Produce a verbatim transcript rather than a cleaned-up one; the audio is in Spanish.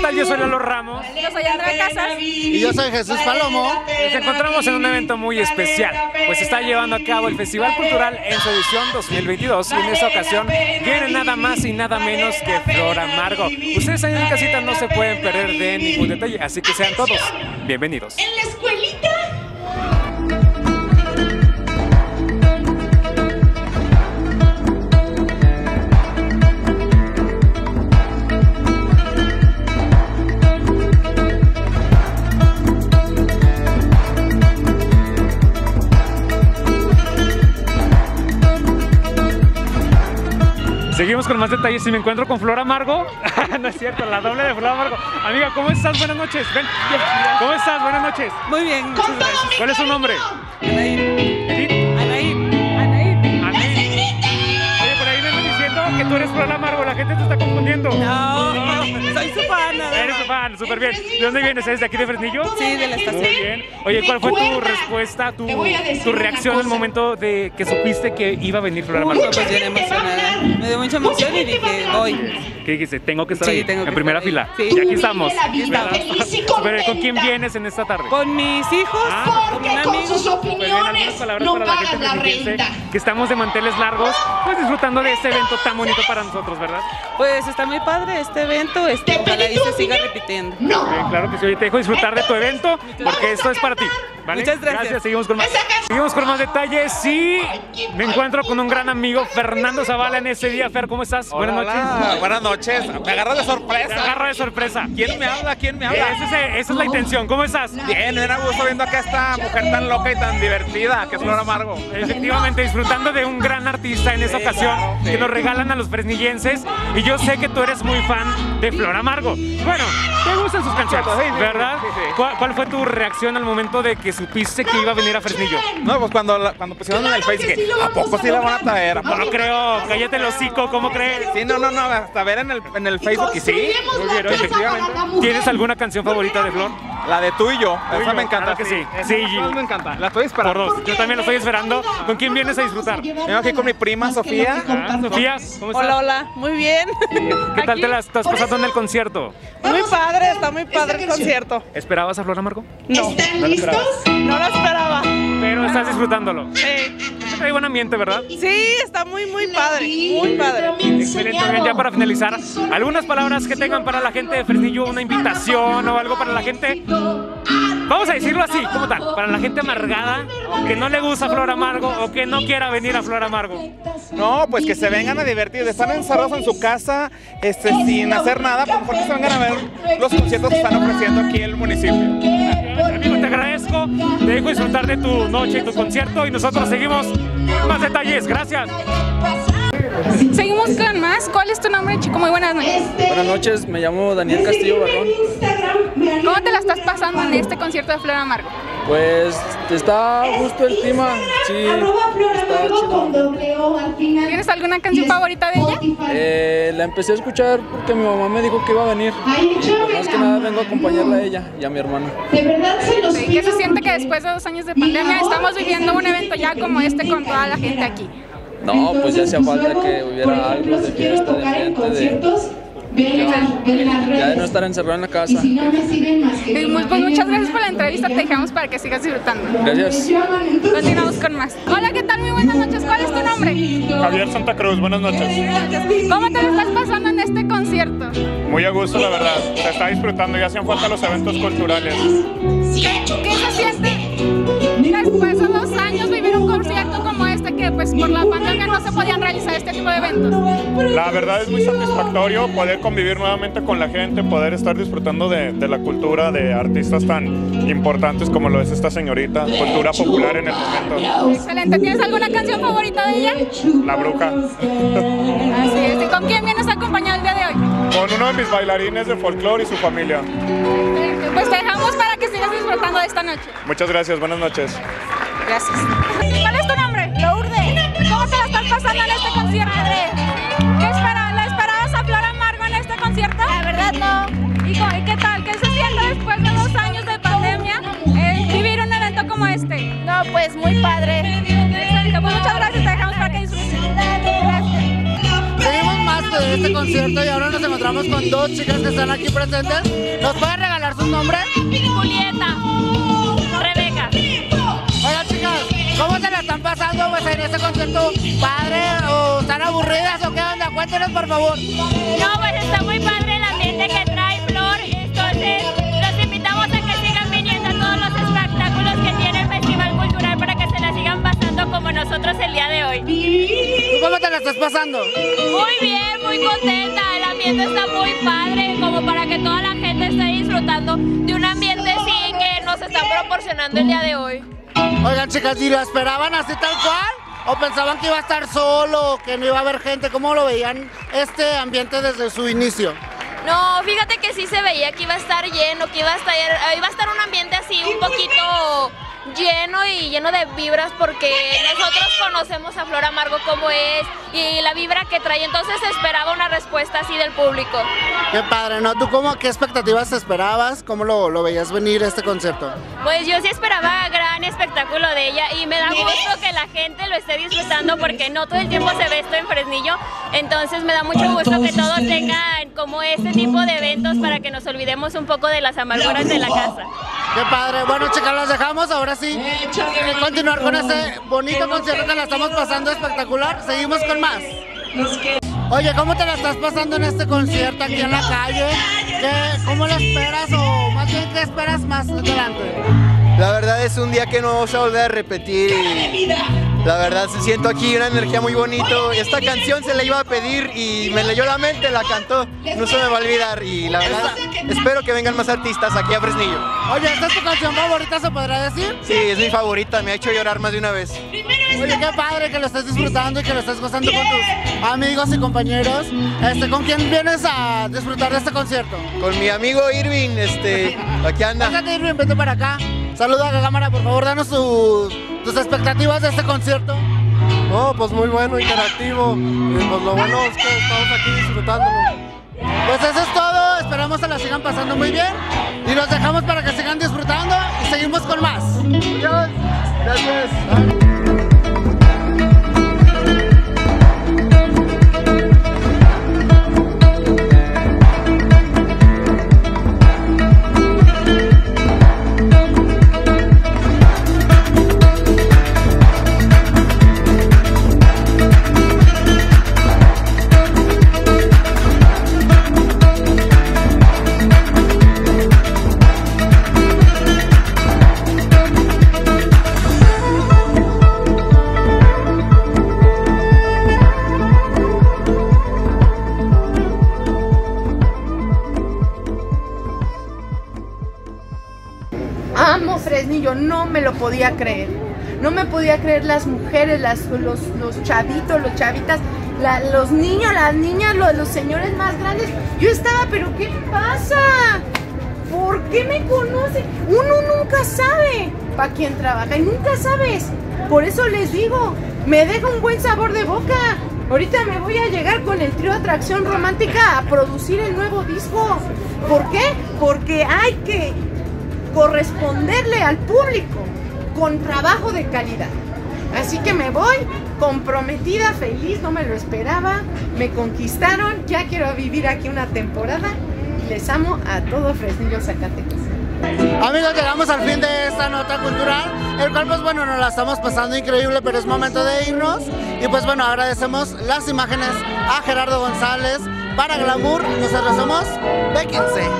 tal? Yo soy Lalo Ramos. Yo soy Andrea Casas. Y yo soy Jesús Palomo. Nos encontramos en un evento muy especial, pues se está llevando a cabo el Festival Cultural en su edición dos mil veintidós y en esta ocasión viene nada más y nada menos que Flor Amargo. Ustedes ahí en casita no se pueden perder de ningún detalle, así que sean todos bienvenidos. En la escuelita. Seguimos con más detalles y me encuentro con Flor Amargo. No es cierto, la doble de Flor Amargo. Amiga, ¿cómo estás? Buenas noches. Ven. ¿Cómo estás? Buenas noches. Muy bien, muchas gracias. ¿Cuál es su nombre? Anaí. ¿Edith? Anaí. Anaí. Anaí. Oye, por ahí me están diciendo que tú eres Flor Amargo. La gente te está confundiendo. No, soy su fan. Eres su fan, súper bien. ¿De dónde vienes? ¿Eres de aquí de Fresnillo? Sí, de la estación. Muy bien. Oye, ¿cuál fue tu respuesta, tu, tu reacción al momento de que supiste que iba a venir Flor Amargo? Pues bien emocionada. Me dio mucha emoción y dije, voy. ¿Qué dijiste? Tengo que estar Sí, ahí, tengo que en primera estar ahí. fila. Sí. Y aquí estamos. Aquí ¿verdad? estamos. Pero, ¿con quién vienes en esta tarde? Con mis hijos, Ah, con un Porque con amigo. sus Pues bien, algunas opiniones palabras no para la pagan gente la fresnillense, renta. que estamos de manteles largos, pues disfrutando de este evento tan bonito para nosotros, ¿verdad? Pues está muy padre este evento. Este, ¿Te ojalá pedí y tu se siga opinión? repitiendo. No. Bien, claro que sí. Oye, te dejo disfrutar de tu evento porque esto es para ti. ¿Vale? Muchas gracias. Seguimos con más. Seguimos con más detalles y me encuentro con un gran amigo, Fernando Zavala, en ese día. Fer, ¿cómo estás? Hola, Buenas noches. hola, buenas noches. Me agarras de Te sorpresa. agarro de sorpresa. ¿Quién me habla? ¿Quién me Eh, habla? esa, es, esa es la intención. ¿Cómo estás? Bien, me da gusto viendo acá a esta mujer tan loca y tan divertida que es Flor Amargo. Efectivamente, disfrutando de un gran artista en esta Sí, ocasión claro, sí. que nos regalan a los fresnillenses. Y yo sé que tú eres muy fan de Flor Amargo. Bueno, te gustan sus canciones, Sí, sí, ¿verdad? sí, sí. ¿Cuál, cuál fue tu reacción al momento de que supiste que iba a venir a Fresnillo? No, pues cuando, la- cuando pusieron en el Face que ¿a poco sí la van a traer? ¿A No poco? lo creo, cállate el hocico, ¿cómo crees? Sí, no, no, no, hasta ver en el, en el Facebook y sí. Muy bien, efectivamente. ¿Tienes alguna canción favorita de Flor? La de tú y yo, Tú y esa yo, me encanta. claro que sí. Esa Sí, esa y- me encanta. La estoy Por esperando. dos. Yo también lo estoy esperando. ¿Con quién vienes a disfrutar? Vengo aquí con mi prima Sofía. Ah, Sofía, ¿cómo estás? Hola, hola. Muy bien. ¿Qué tal te la estás pasando en el concierto? Muy padre, está muy padre el concierto. ¿Esperabas a Flor Amargo? No, ¿Están listos? no lo esperaba. Pero estás disfrutándolo. Sí, Hay buen ambiente, ¿verdad? sí, está muy, muy padre. Muy padre. Excelente. Bien, ya para finalizar, algunas palabras que tengan para la gente de Fresnillo, una invitación o algo para la gente. Vamos a decirlo así, como tal, para la gente amargada, que no le gusta Flor Amargo o que no quiera venir a Flor Amargo. No, pues que se vengan a divertir. Están encerrados en su casa este, sin hacer nada. Por favor, que se vengan a ver los conciertos que están ofreciendo aquí en el municipio. Amigo, te agradezco, te dejo disfrutar de tu noche y tu concierto y nosotros seguimos con más detalles. Gracias. Seguimos con más. ¿Cuál es tu nombre, chico? Muy buenas noches. Buenas noches, me llamo Daniel Castillo Barrón. ¿Cómo te la estás pasando en este concierto de Flor Amargo? Pues está justo el clima, sí, está chido. ¿Tienes alguna canción favorita de ella? Eh, la empecé a escuchar porque mi mamá me dijo que iba a venir. Pues más que nada vengo a acompañarla a ella y a mi hermano. De verdad se los ¿Y pido. qué se siente que después de dos años de pandemia estamos viviendo un evento ya como este con toda la gente aquí? No, pues ya hacía falta que hubiera algo de fiesta, de ambiente, de, ya de no estar encerrado en la casa. Y muy- pues muchas gracias por la entrevista, te dejamos para que sigas disfrutando. Gracias. Continuamos con más. Hola, ¿qué tal? Muy buenas noches. ¿Cuál es tu nombre? Javier Santa Cruz, buenas noches. ¿Cómo te la estás pasando en este concierto? Muy a gusto, la verdad. Se está disfrutando y hacen falta los eventos culturales. ¿Qué, qué se siente después de dos años vivir un concierto como este que pues por la pandemia no se podían realizar este tipo de eventos? La verdad es muy satisfactorio poder convivir nuevamente con la gente, poder estar disfrutando de, de la cultura de artistas tan importantes como lo es esta señorita, cultura popular en el momento. Excelente. ¿Tienes alguna canción favorita de ella? La Bruja. Así es. ¿Y con quién vienes a acompañar el día de hoy? Con uno de mis bailarines de folclore y su familia. Pues te dejamos para que sigas disfrutando de esta noche. Muchas gracias, buenas noches. Gracias. ¿Cuál es tu nombre? Lourdes. ¿Cómo te la estás pasando en este concierto? ¿Qué esperabas? ¿La esperabas a Flor Amargo en este concierto? La verdad no. ¿Y co- y qué tal? ¿Qué se siente después de dos años de pandemia eh, vivir un evento como este? No, pues muy padre. Excelente. Pues muchas gracias, te dejamos para que disfrutes. Gracias. Seguimos más de este concierto y ahora nos encontramos con dos chicas que están aquí presentes. ¿Nos pueden regalar sus nombres? Julieta, Rebeca. Oigan, chicas, ¿cómo se la están pasando pues, en este concierto? ¿Padre o están aburridas o qué onda? Cuéntenos, por favor. No, pues está muy padre el ambiente que trae Flor, entonces los invitamos a que sigan viniendo a todos los espectáculos que tiene el Festival Cultural para que se la sigan pasando como nosotros el día de hoy. ¿Tú cómo te la estás pasando? Muy bien, muy contenta, el ambiente está muy padre, como para que toda la gente esté disfrutando de un ambiente así que nos están proporcionando el día de hoy. Oigan, chicas, ¿y lo esperaban así tal cual? ¿O pensaban que iba a estar solo, que no iba a haber gente? ¿Cómo lo veían este ambiente desde su inicio? No, fíjate que sí se veía que iba a estar lleno, que iba a estar, iba a estar un ambiente así un poquito lleno y lleno de vibras porque nosotros conocemos a Flor Amargo como es y la vibra que trae, entonces esperaba una respuesta así del público. Qué padre, ¿no? ¿Tú cómo, qué expectativas esperabas? ¿Cómo lo, lo veías venir este concierto? Pues yo sí esperaba gran espectáculo de ella y me da gusto que la gente lo esté disfrutando porque no todo el tiempo se ve esto en Fresnillo, entonces me da mucho gusto que todos tengan como este tipo de eventos para que nos olvidemos un poco de las amarguras de la casa. Qué padre, bueno chicas, los dejamos, ahora sí, continuar con este bonito concierto que la estamos pasando espectacular, seguimos con más. Oye, ¿cómo te la estás pasando en este concierto aquí en la calle? ¿Qué, ¿Cómo lo esperas o más bien qué esperas más adelante? La verdad es un día que no vamos a volver a repetir y la verdad se siento aquí una energía muy bonito. Esta canción se la iba a pedir y me leyó la mente, la cantó, no se me va a olvidar y la verdad espero que vengan más artistas aquí a Fresnillo. Oye, ¿esta es tu canción favorita, se podrá decir? Sí, es mi favorita, me ha hecho llorar más de una vez. Oye, qué padre que lo estés disfrutando y que lo estés gozando con tus amigos y compañeros. Este, ¿con quién vienes a disfrutar de este concierto? Con mi amigo Irving, este, aquí anda. Pásate, Irving, vete para acá. Saluda a la cámara, por favor, danos tus, tus expectativas de este concierto. Oh, pues muy bueno, interactivo. Y pues lo bueno es que estamos aquí disfrutándolo. Pues eso es todo, esperamos que la sigan pasando muy bien y los dejamos para que sigan disfrutando y seguimos con más. Adiós. Gracias. Amo Fresnillo, no me lo podía creer. No me podía creer las mujeres, las, los, los chavitos, los chavitas, la, los niños, las niñas, los, los señores más grandes. Yo estaba, pero ¿qué pasa? ¿Por qué me conocen? Uno nunca sabe para quién trabaja y nunca sabes. Por eso les digo, me deja un buen sabor de boca. Ahorita me voy a llegar con el trío Atracción Romántica a producir el nuevo disco. ¿Por qué? Porque hay que corresponderle al público con trabajo de calidad. Así que me voy comprometida, feliz, no me lo esperaba, me conquistaron, ya quiero vivir aquí una temporada y les amo a todo Fresnillo, Zacatecas. Amigos, llegamos al fin de esta nota cultural, el cual pues bueno, nos la estamos pasando increíble, pero es momento de irnos y pues bueno, agradecemos las imágenes a Gerardo González para Glamour, nosotros somos Béquense.